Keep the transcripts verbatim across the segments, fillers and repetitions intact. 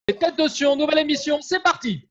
Tête de Sion, nouvelle émission, c'est parti.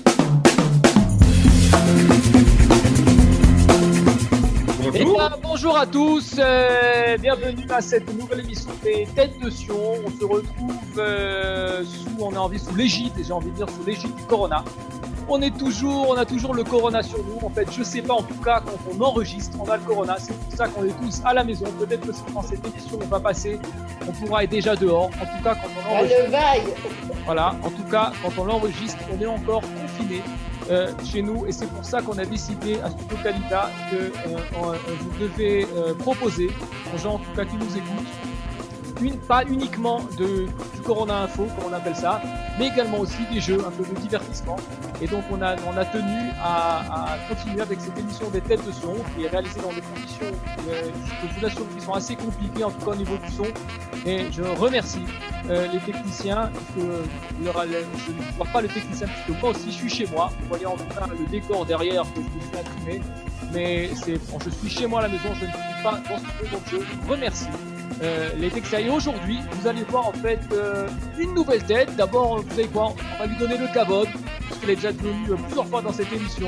Bonjour. Eh bien, bonjour à tous, euh, bienvenue à cette nouvelle émission des Têtes de Sion. On se retrouve euh, sous, on a envie sous l'égide, et j'ai envie de dire sous l'égide du Corona. On est toujours, on a toujours le Corona sur nous. En fait, je sais pas, en tout cas, quand on enregistre, on a le Corona. C'est pour ça qu'on est tous à la maison. Peut-être que quand cette émission va passer, on pourra être déjà dehors. En tout cas, quand on enregistre. Le vaille. Voilà. En tout cas, quand on l'enregistre, on est encore confiné euh, chez nous, et c'est pour ça qu'on a décidé à Studio Calita que euh, on, on vous devez euh, proposer aux gens, en tout cas, qui nous écoutent, une, pas uniquement de, du Corona Info, comme on appelle ça, mais également aussi des jeux, un peu de divertissement. Et donc on a, on a tenu à, à continuer avec cette émission des Têtes de Sion, qui est réalisée dans des conditions, euh, je vous assure, qui sont assez compliquées, en tout cas au niveau du son. Et je remercie euh, les techniciens, parce que euh, il y aura, je ne vois pas le technicien, puisque moi aussi je suis chez moi. Vous voyez en tout cas le décor derrière que je me suis imprimé. Mais c'est, bon, je suis chez moi à la maison, je ne suis pas dans ce studio, donc je remercie Euh, les Texas. Et aujourd'hui, vous allez voir en fait euh, une nouvelle tête. D'abord, vous savez quoi, on va lui donner le kavod, parce qu'elle est déjà venue euh, plusieurs fois dans cette émission.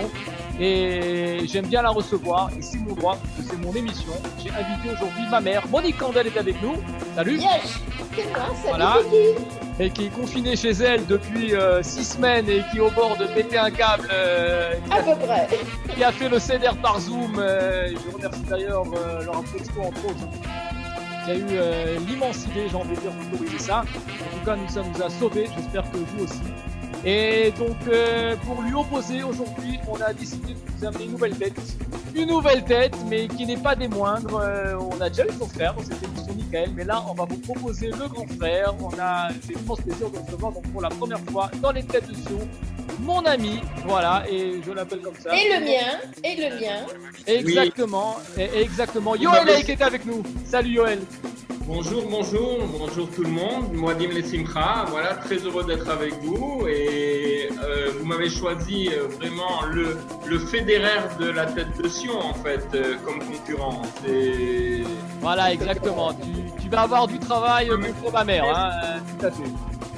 Et j'aime bien la recevoir. Et c'est mon droit, parce que c'est mon émission. J'ai invité aujourd'hui ma mère, Monique Candel est avec nous. Salut. Yes, c'est moi, salut. Voilà. Vicky. Et qui est confinée chez elle depuis euh, six semaines et qui est au bord de péter un câble. Euh, À peu près. qui a fait le C D R par Zoom. Euh, je remercie d'ailleurs euh, Laurent Texto, entre autres, qui a eu euh, l'immense idée, j'ai envie de dire, d'autoriser ça. En tout cas, nous, ça nous a sauvés, j'espère que vous aussi. Et donc, euh, pour lui opposer, aujourd'hui, on a décidé de vous amener une nouvelle tête. Une nouvelle tête, mais qui n'est pas des moindres. Euh, on a déjà eu son frère dans cette émission, Michael, mais là, on va vous proposer le grand frère. On a j'ai l'immense plaisir de recevoir donc, pour la première fois dans les Têtes de Sion, mon ami, voilà, et je l'appelle comme ça. Et le mien, et le mien. Exactement, oui. et, exactement. Yoël qui est avec nous. Salut Yoël. Bonjour, bonjour, bonjour tout le monde. Moadim les Simcha, voilà, très heureux d'être avec vous. Et euh, vous m'avez choisi euh, vraiment le, le Federer de la Tête de Sion, en fait, euh, comme concurrent. C'est... Voilà, exactement. Tu, tu vas avoir du travail euh, pour ma mère, hein, euh, tout à fait.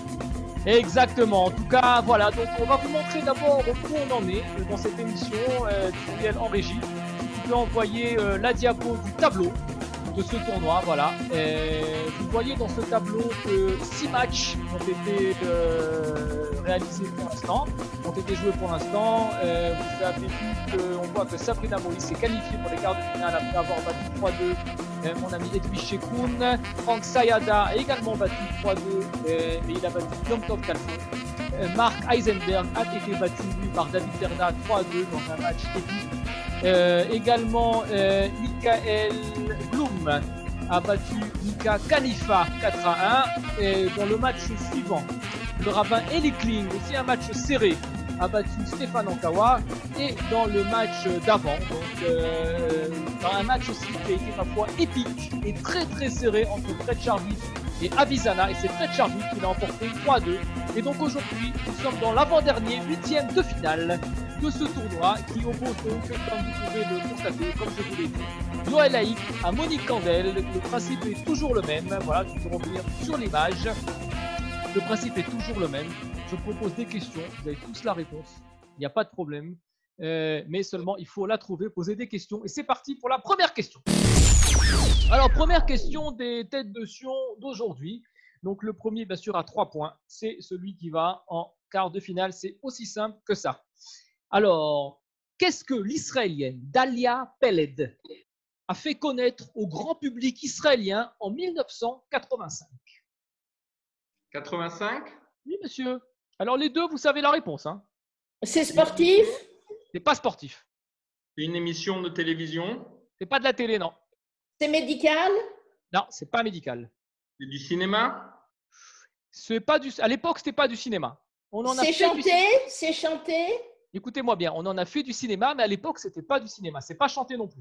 Exactement. En tout cas, voilà. Donc, on va vous montrer d'abord où on en est dans cette émission. Euh, Gabriel en régie. Tu peux envoyer euh, la diapo du tableau de ce tournoi, voilà. Et vous voyez dans ce tableau que six matchs ont été euh, réalisés pour l'instant, ont été joués pour l'instant. Euh, vous avez vu qu'on voit que Sabrina Moïse s'est qualifiée pour les quarts de finale après avoir battu trois deux euh, mon ami Edwige Chekoun. Franck Sayada a également battu trois deux, euh, mais il a battu Yom Tov Kalfon. Euh, Marc Heisenberg a été battu lui par David Berna trois deux dans un match épique. Euh, également, euh, Michael Blum a battu Mika Khalifa quatre à un. Et dans le match suivant, le rabbin Eli Kling, aussi un match serré, a battu Stéphane Ankawa. Et dans le match d'avant, donc euh, dans un match aussi qui a été parfois épique et très très serré entre Fred Charby et Avisanna, et c'est Fred Charby qui l'a emporté trois à deux. Et donc aujourd'hui, nous sommes dans l'avant-dernier huitième de finale de ce tournoi qui oppose donc, comme vous pouvez le constater, comme je vous l'ai dit, Yoël Haïk à Monique Candel. Le principe est toujours le même. Voilà, tu peux revenir sur l'image. Le principe est toujours le même. Je propose des questions. Vous avez tous la réponse. Il n'y a pas de problème. Euh, mais seulement, il faut la trouver, poser des questions. Et c'est parti pour la première question. Alors, première question des Têtes de Sion d'aujourd'hui. Donc, le premier, bien sûr, à trois points. C'est celui qui va en quart de finale. C'est aussi simple que ça. Alors, qu'est-ce que l'Israélienne Dalia Peled a fait connaître au grand public israélien en mille neuf cent quatre-vingt-cinq? quatre-vingt-cinq? Oui, monsieur. Alors, les deux, vous savez la réponse. Hein. C'est sportif? C'est pas sportif. C'est une émission de télévision? C'est pas de la télé, non. C'est médical? Non, c'est pas médical. C'est du cinéma? C'est pas du. À l'époque, c'était pas du cinéma. On en a C'est fait chanté? du... C'est chanté? Écoutez-moi bien, on en a fait du cinéma, mais à l'époque, c'était pas du cinéma. C'est pas chanté non plus.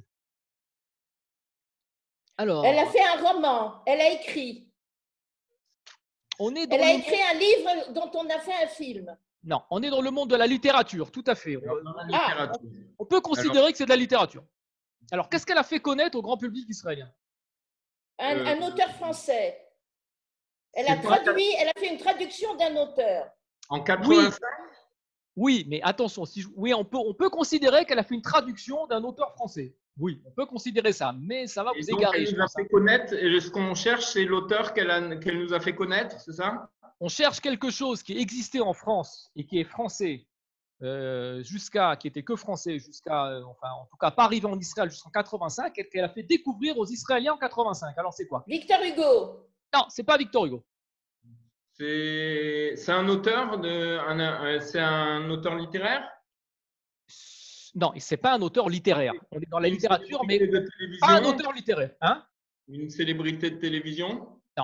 Alors. Elle a fait un roman. Elle a écrit. On est dans Elle a le... écrit un livre dont on a fait un film. Non, on est dans le monde de la littérature, tout à fait. Alors, dans la Ah. littérature. On peut considérer Alors... que c'est de la littérature. Alors, qu'est-ce qu'elle a fait connaître au grand public israélien? Un, Euh, un auteur français. Elle a c'est pas- traduit, elle a fait une traduction d'un auteur. En quatre-vingt-cinq. Oui, mais attention, si je- oui, on peut, on peut considérer qu'elle a fait une traduction d'un auteur français. Oui, on peut considérer ça, mais ça va Et vous donc, égarer, elle je nous a pense. fait hein. connaître. Et ce qu'on cherche, c'est l'auteur qu'elle a- qu'elle nous a fait connaître, c'est ça? On cherche quelque chose qui existait en France et qui est français euh, jusqu'à, qui était que français jusqu'à, euh, enfin, en tout cas, pas arrivé en Israël jusqu'en quatre-vingt-cinq, et qu'elle a fait découvrir aux Israéliens en quatre-vingt-cinq. Alors, c'est quoi? Victor Hugo. Non, c'est pas Victor Hugo. C'est c'est un auteur de, un- un- c'est un auteur littéraire? Non, c'est pas un auteur littéraire. On est dans la Une littérature, mais célébrité de pas un télévision? auteur littéraire. Hein? Une célébrité de télévision? Non.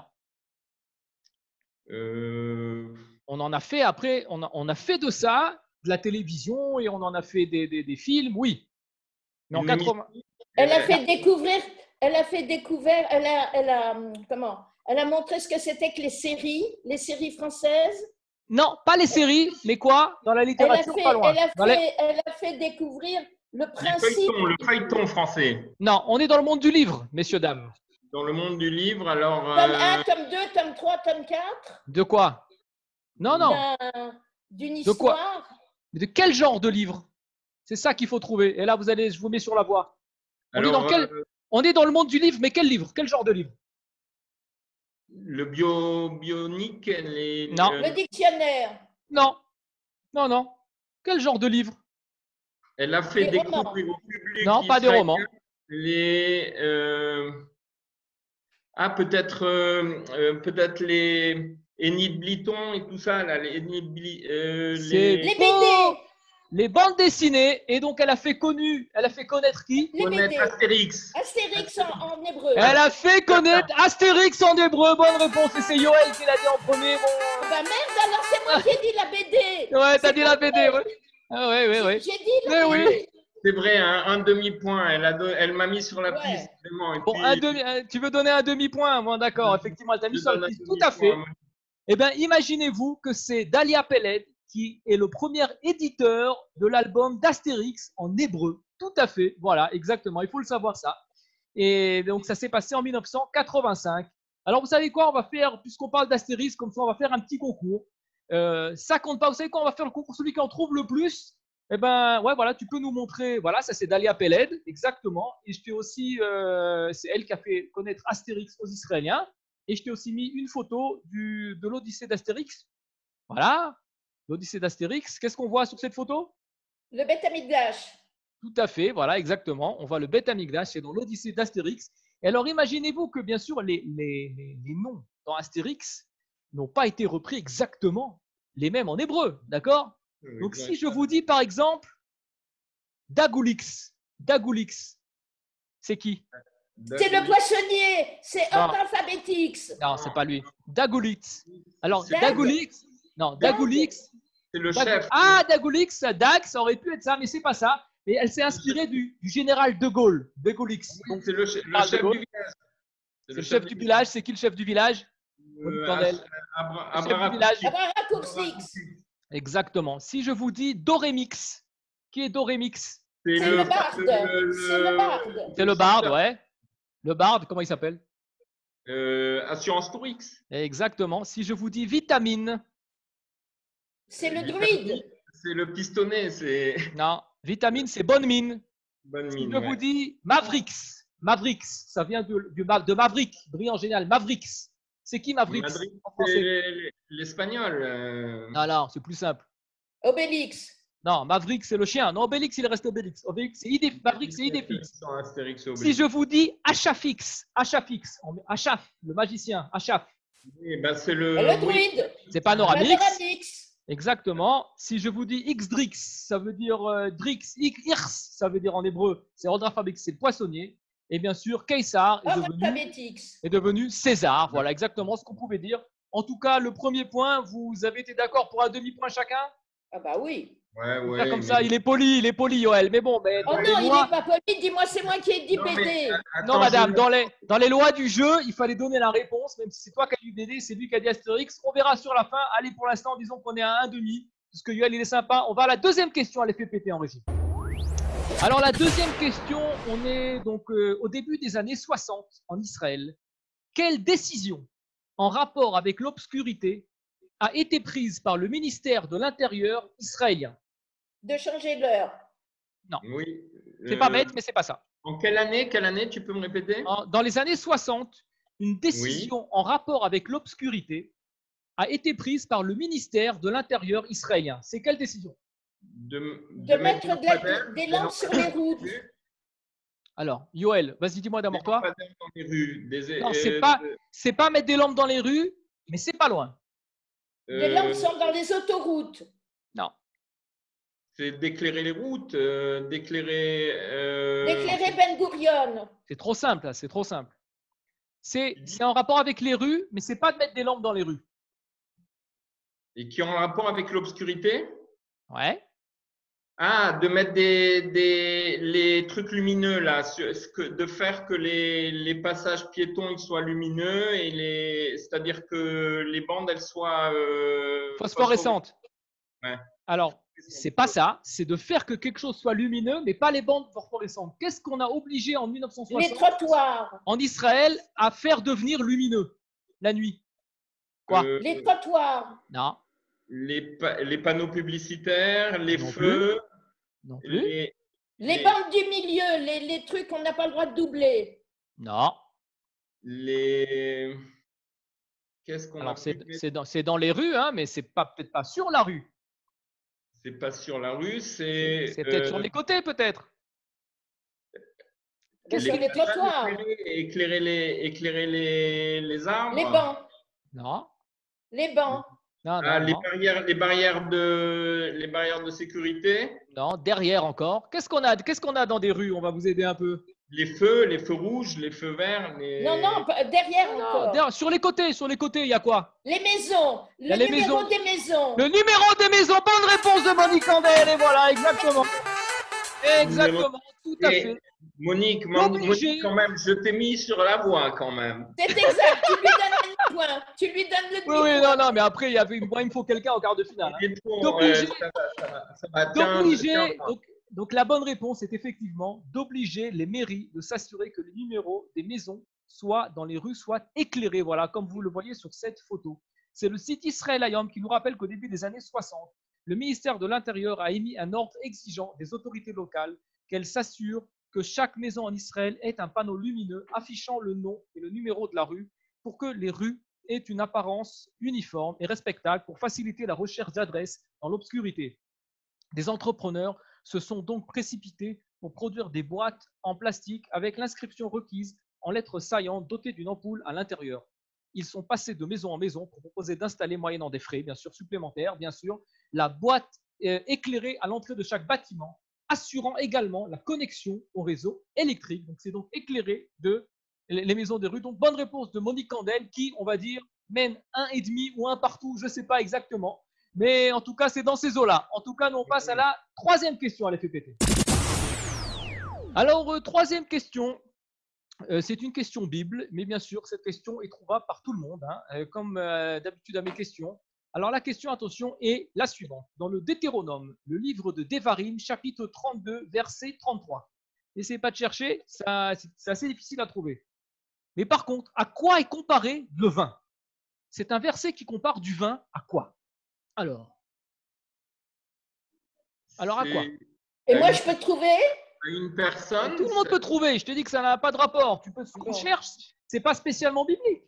Euh, On en a fait après, on a, on a fait de ça de la télévision et on en a fait des, des, des films, oui. Mais en une quatre-vingts, Elle a Euh, fait découvrir, elle a fait découvrir, elle a, elle a, hum, comment? Elle a montré ce que c'était que les séries, les séries françaises. non, pas les séries, mais quoi? Dans la Elle a littérature, fait, pas loin. elle a Dans les- fait, elle a fait découvrir le Le principe. feuilleton, le feuilleton français. Non, on est dans le monde du livre, messieurs, dames. Dans le monde du livre, alors. Tome euh, un, tome deux, tome trois, tome quatre. De quoi? Non, non. d'un- D'une De quoi? histoire. Mais de quel genre de livre? C'est ça qu'il faut trouver. Et là, vous allez, je vous mets sur la voie. On, est alors, dans quel, euh, on est dans le monde du livre, mais quel livre? Quel genre de livre? le bio, bionique, les. Non. euh, Le dictionnaire. Non. Non, non. Quel genre de livre? elle a fait Des romans. découvrir au public. Non, pas des israélien romans. Les. euh, Ah, peut-être euh, euh, peut-être les Enid Blyton et tout ça, là, les Enid Bly- euh, C'est Les B faux. D. Les bandes dessinées. Et donc, elle a fait connu, elle a fait connaître qui? Les B D. connaître Astérix. Astérix en, en hébreu. Elle a fait connaître Astérix en hébreu. Bonne réponse. Et c'est Yoel qui l'a dit en premier. Bon. Ah bah merde, alors c'est moi qui ai dit la B D. Ouais, t'as C'est dit la pas B D, vrai. ouais. Ah ouais, ouais, ouais. J'ai dit Mais la oui. B D. C'est vrai, un, un demi-point. Elle, a don- elle m'a mis sur la Ouais. piste, vraiment. Et Bon, puis, un demi, un- tu veux donner un demi-point? Bon, d'accord, effectivement, elle t'a mis je sur donne la un piste. Tout à fait. demi-point. Eh bien, imaginez-vous que c'est Dalia Peled qui est le premier éditeur de l'album d'Astérix en hébreu. Tout à fait, voilà, exactement, il faut le savoir ça. Et donc, ça s'est passé en mille neuf cent quatre-vingt-cinq. Alors, vous savez quoi? On va faire, puisqu'on parle d'Astérix, comme ça, on va faire un petit concours. Euh, ça compte pas. Vous savez quoi? On va faire le concours. Celui qui en trouve le plus, eh ben, ouais, voilà, tu peux nous montrer. Voilà, ça, c'est Dalia Peled, exactement. Et je t'ai aussi, euh, c'est elle qui a fait connaître Astérix aux Israéliens. Et je t'ai aussi mis une photo du, de l'Odyssée d'Astérix. Voilà, l'Odyssée d'Astérix. Qu'est-ce qu'on voit sur cette photo? Le Beth Amikdash. Tout à fait, voilà, exactement. On voit le Beth Amikdash, c'est dans l'Odyssée d'Astérix. Et alors, imaginez-vous que, bien sûr, les, les, les, les noms dans Astérix n'ont pas été repris exactement les mêmes en hébreu, d'accord? Donc, si je vous dis, par exemple, Dagoulix, Dagoulix, c'est qui? C'est le poissonnier. C'est Non. ordre alphabétique. Non, c'est pas lui. Dagoulix. Alors, C'est- Dagoulix, non, Dagoulix. C'est le Dag- chef. Ah, Dagoulix, Dag, ça aurait pu être ça, mais c'est pas ça. Et elle s'est inspirée du, du général de Gaulle, Dagoulix. Oui, c'est le, che- le Parle de chef Gaulle. du village. C'est le chef du village. C'est qui le chef du village? Euh, Tandel. Abra- Le chef du Abra- village. Avoir raccourcix. Exactement. Si je vous dis Dorémix, qui est Dorémix? C'est C'est le barde. le- C'est le barde. C'est le barde, ouais. Le barde, comment il s'appelle? Euh, Assurance Tourix. Exactement. Si je vous dis vitamine, C'est le druide. C'est le pistonné, c'est non, vitamine, c'est bonne mine. bonne Si mine. je ouais. vous dis Mavrix, Mavrix, ça vient de, du ma- de Maverick, brillant génial. Mavrix. C'est qui Mavrix Madrid, en français? c'est l'espagnol. euh. Non, non, c'est plus simple. Obélix. Non, Maverick, c'est le chien. Non, Obélix, il reste Obélix. Obélix, c'est idée. Maverick, c'est Idéfix. Dans Astérix et Obélix. Si je vous dis Achafix, Achafix, on met- Achaf, le magicien, Achaf, Eh ben, c'est le. Le oui. druide. c'est Panoramix. Panoramix. Exactement. Si je vous dis Xdrix, ça veut dire euh, Drix, X, Irs, ça veut dire en hébreu, c'est ordre alphabétique, c'est le poissonnier. Et bien sûr, Caesar est Ordre devenu, alphabétique. est devenu César. Voilà exactement ce qu'on pouvait dire. En tout cas, le premier point, vous avez été d'accord pour un demi-point chacun? Ah bah oui. Ouais, Faire ouais. comme mais- ça, il est poli, il est poli, Yoel. Mais bon, mais Oh dans non, les il lois, n'est pas poli. Dis-moi, c'est moi qui ai dit Non, B D. mais, euh, attends, non, madame, je- dans les, dans les lois du jeu, il fallait donner la réponse, même si c'est toi qui as dit B D, c'est lui qui a dit Astérix. On verra sur la fin. Allez, pour l'instant, disons qu'on est à un demi, parce que Yoel, il est sympa. On va à la deuxième question, elle est fait péter en régie. Alors, la deuxième question, on est donc euh, au début des années soixante en Israël. Quelle décision en rapport avec l'obscurité a été prise par le ministère de l'Intérieur israélien. De changer l'heure. Non, Oui. c'est Euh, pas bête, mais c'est pas ça. En quelle année, quelle année, tu peux me répéter? En- Dans les années soixante, une Oui. décision en rapport avec l'obscurité a été prise par le ministère de l'Intérieur israélien. C'est quelle décision? De, De mettre des de la- lampadaires- des lampes sur les routes. Alors, Yoël, vas-y, dis-moi Des d'abord toi. lampadaires dans les rues. Des, Non, euh, c'est pas, de- c'est pas mettre des lampes dans les rues, mais c'est pas loin. Des euh, lampes sont dans les autoroutes. Non. C'est d'éclairer les routes, euh, d'éclairer. euh, D'éclairer Ben Gurion. C'est trop simple, là, c'est trop simple. C'est c'est en rapport avec les rues, mais c'est pas de mettre des lampes dans les rues. Et qui ont un rapport avec l'obscurité. Ouais. Ah, de mettre des, des les trucs lumineux là, sur- ce que- de faire que les, les passages piétons ils soient lumineux et les, c'est-à-dire que les bandes elles soient euh, Phosphorescentes. Ouais. Alors, c'est pas ça, c'est de faire que quelque chose soit lumineux, mais pas les bandes phosphorescentes. Qu'est-ce qu'on a obligé en mille neuf cent Les soixante trottoirs. en Israël à faire devenir lumineux la nuit? Quoi? Euh, Les trottoirs. Non, les, pa- les panneaux publicitaires, les Non feux, non plus. les, Les Les- bandes du milieu. Les, les trucs qu'on n'a pas le droit de doubler. Non. les. Qu'est-ce qu'on a Alors, c'est pu- c'est dans, c'est dans les rues, hein, mais c'est pas peut-être pas sur la rue. C'est pas sur la rue, c'est. C'est peut-être euh, sur les côtés, peut-être. Que sur les trottoirs. Éclairer, éclairer les, éclairer les, les arbres. Les bancs. Non. Les bancs. Non, non, Ah, les non. barrières, les barrières de, les barrières de sécurité, Non, derrière encore. Qu'est-ce qu'on a, qu'est-ce qu'on a dans des rues? On va vous aider un peu. les feux, les feux rouges, les feux verts, les. Non, non, pas- derrière Non, encore. derrière- sur les côtés, sur les côtés, il y a quoi? Les maisons. Il y a Le les numéro maisons. des maisons. Le numéro des maisons. Bonne réponse de Monique Candel. Et voilà, exactement. Exactement, tout à Et fait. Monique, Mon- Obligé. Monique, quand même, je t'ai mis sur la voie quand même. C'est exact. Tu lui donnes le point. Tu lui donnes le Oui, oui, point. non, non, mais après, il y avait, moi, il me faut quelqu'un en quart de finale. hein. Il est trop, D'obliger- euh, ça va, ça va, ça va. Tiens, D'obliger, tiens, tiens. donc, donc la bonne réponse est effectivement d'obliger les mairies de s'assurer que les numéros des maisons soient dans les rues soient éclairés. Voilà, comme vous le voyez sur cette photo. C'est le site Israël Hayom qui nous rappelle qu'au début des années soixante, le ministère de l'Intérieur a émis un ordre exigeant des autorités locales qu'elles s'assurent que chaque maison en Israël ait un panneau lumineux affichant le nom et le numéro de la rue pour que les rues aient une apparence uniforme et respectable pour faciliter la recherche d'adresses dans l'obscurité. Des entrepreneurs se sont donc précipités pour produire des boîtes en plastique avec l'inscription requise en lettres saillantes dotées d'une ampoule à l'intérieur. Ils sont passés de maison en maison pour proposer d'installer, moyennant des frais, bien sûr, supplémentaires, bien sûr, la boîte euh, éclairée à l'entrée de chaque bâtiment, assurant également la connexion au réseau électrique. Donc, c'est donc éclairé de les maisons des rues. Donc, bonne réponse de Monique Candel qui, on va dire, mène un et demi ou un partout, je ne sais pas exactement. Mais en tout cas, c'est dans ces eaux-là. En tout cas, nous, on passe à la troisième question à l'F P T. Alors, euh, troisième question. Euh, c'est une question Bible, mais bien sûr, cette question est trouvable par tout le monde, hein, euh, comme euh, d'habitude à mes questions. Alors, la question, attention, est la suivante. Dans le Deutéronome, le livre de Devarim, chapitre trente-deux, verset trente-trois. N'essayez pas de chercher, ça, c'est, c'est assez difficile à trouver. Mais par contre, à quoi est comparé le vin? C'est un verset qui compare du vin à quoi? Alors, alors à quoi? Et moi, je peux trouver? À une personne. Tout le monde peut trouver. Je te dis que ça n'a pas de rapport. Tu peux, on Bon. cherche. C'est pas spécialement biblique.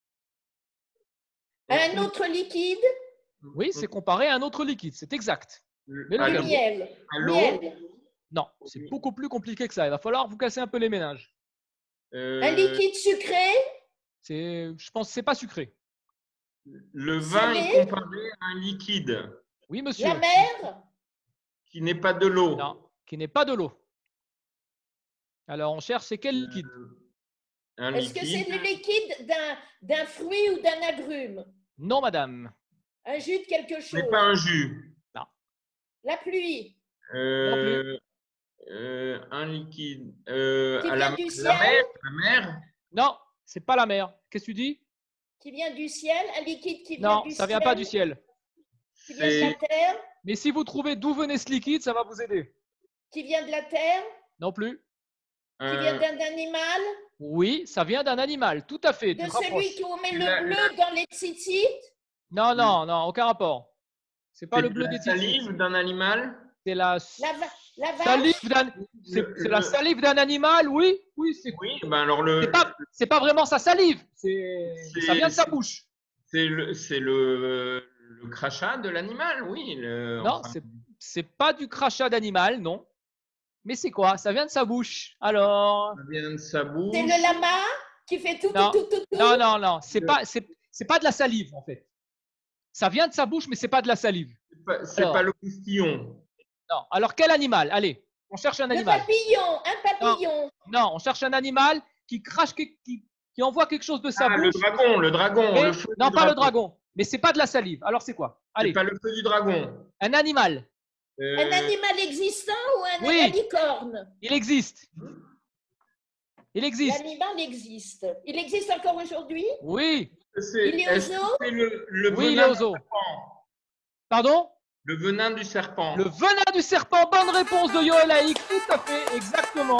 Un autre liquide? Oui, c'est comparé à un autre liquide. C'est exact. Mais à Le lequel? l'eau. miel. À l'eau. Miel. Non, c'est beaucoup plus compliqué que ça. Il va falloir vous casser un peu les ménages. Euh, Un liquide sucré? C'est, je pense que c'est pas sucré. Le vin Salé. est comparé à un liquide Oui, monsieur. La mer? qui n'est pas de l'eau. Non, qui n'est pas de l'eau. Alors, on cherche c'est quel liquide? Euh, un Est-ce que c'est liquide. le liquide d'un, d'un fruit ou d'un agrume? Non, madame. Un jus de quelque Ce chose? n'est pas un jus. La pluie? Euh, euh, un liquide. Euh, Qui à vient la, du la ciel? mer. La mer. Non, c'est pas la mer. Qu'est-ce que tu dis? Qui vient du ciel? Un liquide qui vient Non, du ciel? ça vient pas du ciel. Qui vient de la C'est terre? Mais si vous trouvez d'où venait ce liquide, ça va vous aider. Qui vient de la terre? Non plus. Qui vient un, d'un animal? Oui, ça vient d'un animal. Tout à fait. De Tu te celui rapproches. qui met La- le bleu dans les tzitzit? Non, non, non, aucun rapport. C'est pas C'est le de bleu la des tissus. salive d'un animal? C'est la La, va- la vache. salive d'un. C'est Le- c'est la le- salive d'un animal, oui, oui, c'est. Oui, ben alors C'est le, pas, c'est pas vraiment sa salive. C'est, C'est- ça vient de sa c'est- bouche. c'est le, c'est le, le crachat de l'animal, oui. le- Non, enfin, c'est, c'est pas du crachat d'animal, non. Mais c'est quoi? Ça vient de sa bouche. Alors. ça vient de sa bouche. C'est le lama qui fait tout, Non, tout, tout, tout, tout. non, non, non. C'est Le- pas, c'est, c'est pas de la salive en fait. Ça vient de sa bouche, mais c'est pas de la salive. C'est pas, c'est Alors. pas le postillon. Non. Alors quel animal? Allez, on cherche un Le animal. papillon, un papillon. Non, on cherche un animal qui crache, qui, qui, qui envoie quelque chose de sa Ah, le bouche. dragon, le dragon. mais- le feu non, du pas le dragon. Mais c'est pas de la salive. Alors c'est quoi? C'est Allez, pas le feu du dragon. un animal. Euh, Un animal existant ou un, oui. un licorne? Il existe. Il existe. L'animal existe. Il existe encore aujourd'hui? Oui. c'est- Il est aux est-ce que zoo? c'est le, le Oui, il venin est aux du zoo. serpent Pardon? Le venin du serpent. Le venin du serpent. Bonne réponse de Yoel Haïk. Tout à fait, exactement.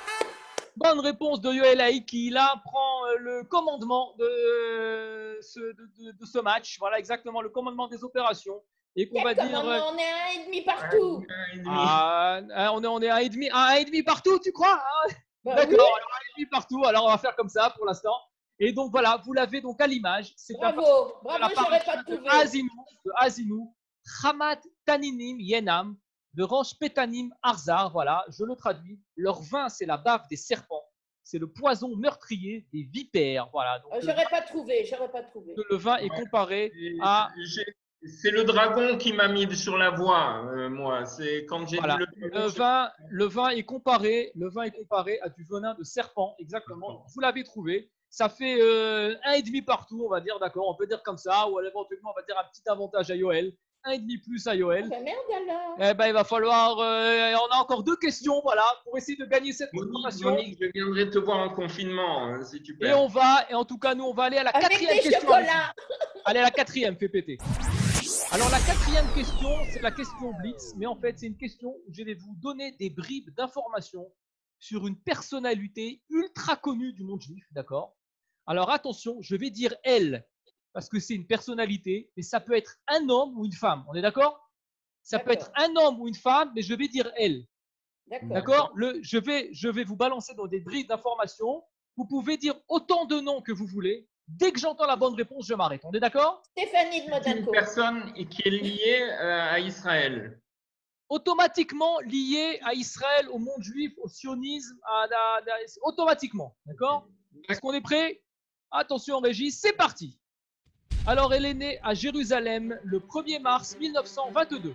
Bonne réponse de Yoel Haïk qui là prend euh, le commandement de, euh, ce, de, de- de ce match. Voilà exactement le commandement des opérations. Et qu'on va Quel dire. commandement? On est à un et demi partout. Un et demi. Ah, hein, on est, on est à un et demi, à un et demi partout, tu crois? Hein? Bah D'accord, oui, alors un et demi partout. Alors on va faire comme ça pour l'instant. Et donc voilà, vous l'avez donc à l'image. C'est un bravo, de la bravo, j'aurais pas paracha de trouvé. Azinou, de Azinou, Hamat Taninim Yenam, de Ranch Petanim Arzar. Voilà, je le traduis. Leur vin, c'est la bave des serpents. C'est le poison meurtrier des vipères. Voilà. Donc Euh, le, J'aurais pas trouvé, j'aurais pas trouvé. le vin est Ouais. comparé Et à. j'ai- C'est le dragon qui m'a mis sur la voie, euh, moi. C'est quand j'ai Voilà. dit le dragon. Le vin, le vin est comparé, le vin est comparé à du venin de serpent, exactement. Vous l'avez trouvé. Ça fait euh, un et demi partout, on va dire, d'accord. On peut dire comme ça, ou éventuellement, on va dire un petit avantage à Yoel, un et demi plus à Ah Yoel. ben merde alors. Eh ben, il va falloir. euh, on a encore deux questions, voilà, pour essayer de gagner cette Monique, confrontation. Monique, je viendrai te voir en confinement, hein, si tu Et perds. on va, et en tout cas, nous, on va aller à la Avec quatrième des question. chocolats. Allez, la quatrième, fais péter. Alors, la quatrième question, c'est la question Blitz, mais en fait, c'est une question où je vais vous donner des bribes d'informations sur une personnalité ultra connue du monde juif, d'accord? Alors, attention, je vais dire elle, parce que c'est une personnalité, mais ça peut être un homme ou une femme, on est d'accord? Ça peut être D'accord. un homme ou une femme, mais je vais dire elle, D'accord. d'accord? Le, je, vais, je vais vous balancer dans des bribes d'informations. Vous pouvez dire autant de noms que vous voulez. Dès que j'entends la bonne réponse, je m'arrête. On est d'accord? Stéphanie de C'est une Monaco. personne qui est liée euh, à Israël. Automatiquement lié à Israël, au monde juif, au sionisme, à la- la- automatiquement. D'accord? Est-ce qu'on est prêt? Attention, Régis, c'est parti. Alors, elle est née à Jérusalem le premier mars mille neuf cent vingt-deux.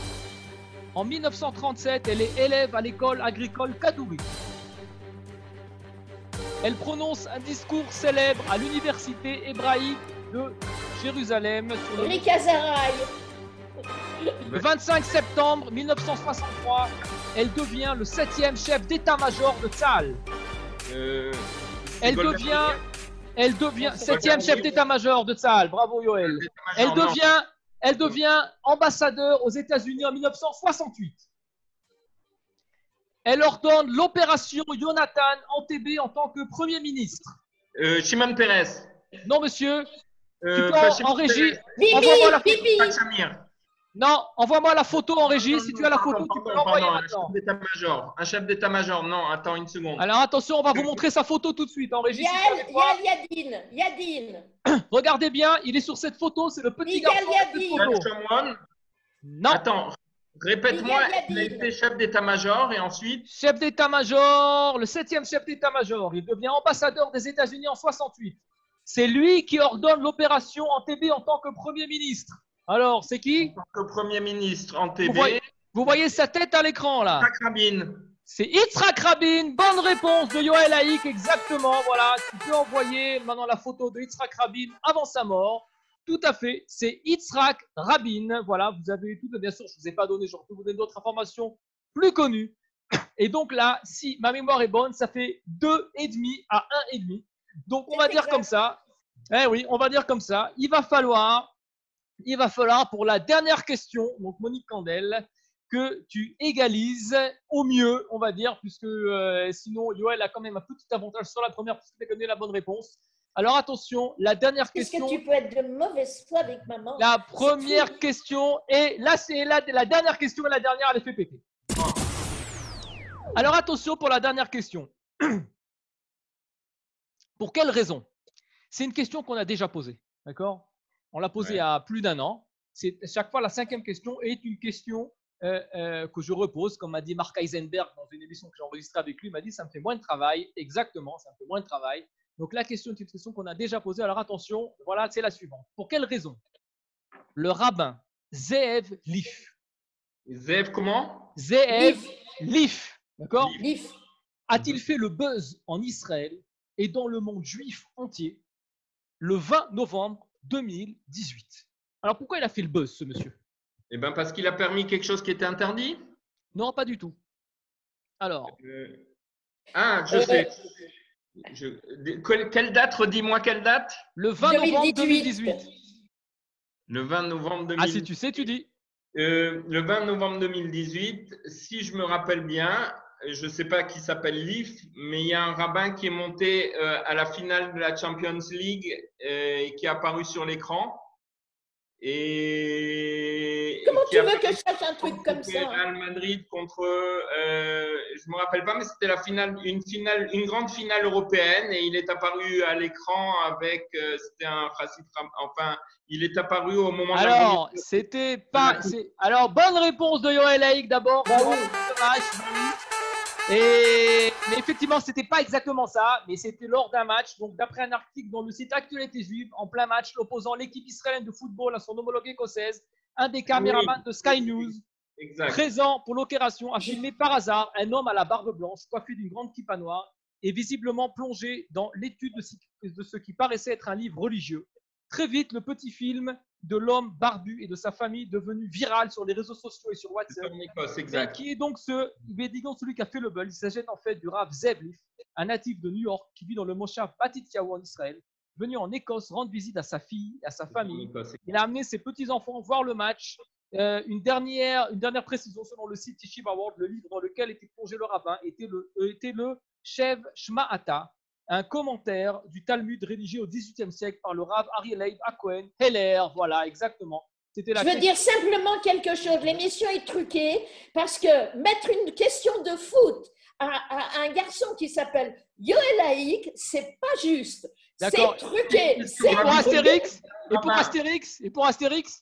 En mille neuf cent trente-sept, elle est élève à l'école agricole Kadouri. Elle prononce un discours célèbre à l'université hébraïque de Jérusalem sur le Rick Azaraï. Le vingt-cinq septembre mille neuf cent soixante-trois, elle devient le septième chef d'état-major de Tzahal. Euh, c'est Elle Golda devient, Meir elle devient C'est septième Golda chef Meir. d'état-major de Tzahal. Bravo Yoel. Elle L'état-major, non. devient, elle devient ambassadeur aux États-Unis en mille neuf cent soixante-huit. Elle ordonne l'opération Jonathan Entebbe en tant que premier ministre. Euh, Shimon Peres. Non monsieur, Euh, tu peux pas en, Shimon en régie. Peres, Bibi, Envoie-moi la photo. Bibi. pas Samir. Non, envoie-moi la photo en régie. Si tu as la Pardon, photo, tu peux pardon, l'envoyer pardon, maintenant. Un chef d'état-major. Un chef d'état-major. Non, attends une seconde. Alors attention, on va vous montrer sa photo tout de suite en régie. si vous Yael, savez pas. Yael Yadine. Yadine. Regardez bien, il est sur cette photo, c'est le petit Miguel garçon de cette Yadine. photo. Shimon. Non, Attends, répète-moi. Miguel Il a Yadine. été chef d'état-major et ensuite. chef d'état-major, le septième chef d'état-major. Il devient ambassadeur des États-Unis en soixante-huit. C'est lui qui ordonne l'opération Entebbe en tant que Premier ministre. Alors, c'est qui? En tant que Premier ministre en vous T B. voyez, vous voyez sa tête à l'écran là. Yitzhak Rabin. C'est Yitzhak Rabin. Bonne réponse de Yoel Haïk, exactement. Voilà, tu peux envoyer maintenant la photo de Yitzhak Rabin avant sa mort. Tout à fait, c'est Yitzhak Rabin. Voilà, vous avez eu tout. Bien sûr, je ne vous ai pas donné, je peux vous donner d'autres informations plus connues. Et donc là, si ma mémoire est bonne, ça fait deux et demi à un et demi. Donc on va C'est dire exact. comme ça. Eh oui, on va dire comme ça. Il va falloir, il va falloir pour la dernière question, donc Monique Candel, que tu égalises au mieux, on va dire, puisque euh, sinon Yoel a quand même un petit avantage sur la première puisque tu as donné la bonne réponse. Alors attention, la dernière Qu'est-ce question. que tu peux être de mauvaise foi avec maman? La première question et là c'est la, la dernière question et la dernière elle est fait péter. Alors attention pour la dernière question. Pour quelle raison? C'est une question qu'on a déjà posée, d'accord? On l'a posée ouais. à plus d'un an. C'est chaque fois la cinquième question est une question euh, euh, que je repose, comme m'a dit Mark Heisenberg dans une émission que j'ai enregistrée avec lui. Il m'a dit ça me fait moins de travail. Exactement, ça me fait moins de travail. Donc la question est une question qu'on a déjà posée. Alors attention, voilà, c'est la suivante. Pour quelle raison le rabbin Zeev Leaf. Zeev comment? Zeev Leaf, d'accord? Leaf. A-t-il fait le buzz en Israël et dans le monde juif entier le vingt novembre deux mille dix-huit? Alors pourquoi il a fait le buzz, ce monsieur? Eh bien parce qu'il a permis quelque chose qui était interdit? Non, pas du tout. Alors euh... Ah, je euh... sais. Je... Quelle date? Redis-moi quelle date? Le vingt novembre deux mille dix-huit. Le vingt novembre deux mille dix-huit. Ah, si tu sais, tu dis. Euh, le vingt novembre deux mille dix-huit, si je me rappelle bien, je ne sais pas qui s'appelle Leaf, mais il y a un rabbin qui est monté euh, à la finale de la Champions League euh, et qui est apparu sur l'écran. Et comment et tu veux que je fasse un truc comme ça? Real Madrid contre, euh, je me rappelle pas, mais c'était la finale, une finale, une grande finale européenne, et il est apparu à l'écran avec, euh, c'était un Chassid, enfin, il est apparu au moment. Alors, c'était pas, alors bonne réponse de Yoel Haïk d'abord. Bah oui. Et mais effectivement, c'était pas exactement ça, mais c'était lors d'un match. Donc, d'après un article dans le site Actualité Juive, en plein match, opposant l'équipe israélienne de football à son homologue écossaise, un des caméramans oui. de Sky News, exact. présent pour l'opération, a filmé par hasard un homme à la barbe blanche, coiffé d'une grande kippa noire et visiblement plongé dans l'étude de ce qui paraissait être un livre religieux. Très vite, le petit film de l'homme barbu et de sa famille devenu viral sur les réseaux sociaux et sur WhatsApp. Écosse, exact. Et qui est donc ce, est donc celui qui a fait le buzz. Il s'agit en fait du Rav Zeev Leaf, un natif de New York qui vit dans le Moshav Batitiaou en Israël, venu en Écosse rendre visite à sa fille et à sa famille. Il a amené ses petits-enfants voir le match. Euh, une, dernière, une dernière précision, selon le site Yeshiva World, le livre dans lequel était plongé le rabbin était le, euh, était le Shev Shma'ata, un commentaire du Talmud rédigé au dix-huitième siècle par le Rav Ariel Leib Cohen Heller. Voilà, exactement. C'était la Je veux question. dire simplement quelque chose. L'émission est truquée parce que mettre une question de foot à, à un garçon qui s'appelle Yoel Haïk, c'est pas juste. C'est truqué. Et pour Astérix Et pour Astérix Et pour Astérix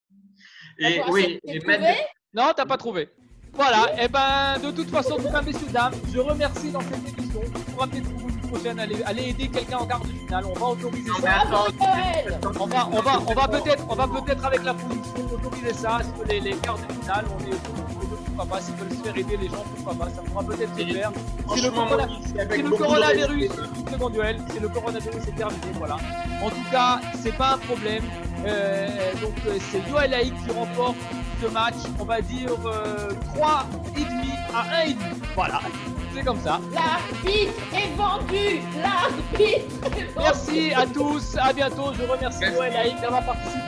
Et oui. Et mettre... Non, t'as pas trouvé. Voilà, et eh ben de toute façon, tout cas, messieurs, dames, je remercie dans cette émission. On pourra peut-être pour une prochaine aller, aller aider quelqu'un en quart de finale. On va autoriser ça. On va, on va, on va peut-être, on va peut-être avec la position autoriser ça sur les, les quarts de finale. On est pourquoi pas, s'ils veulent se faire aider les gens, pourquoi pas, ça pourra peut-être se faire. Si le, corona, si le coronavirus, une seconde duel, si le coronavirus est terminé, voilà. En tout cas, c'est pas un problème. Euh, donc c'est Yoel Haïk qui remporte ce match, on va dire euh, trois virgule cinq à un virgule cinq. Voilà, c'est comme ça. L'arbitre est vendu. L'arbitre est vendu. Merci à tous, à bientôt. Je remercie Yoel Haïk d'avoir participé.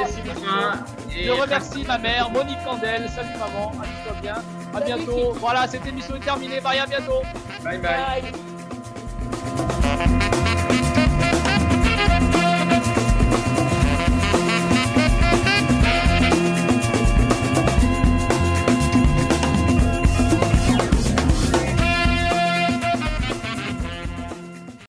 Et je remercie ma mère, Monique Candel. Salut maman, amuse-toi bien. À Salut bientôt. Qui... Voilà, cette émission est terminée. Bye, à bientôt. Bye bye. Bye.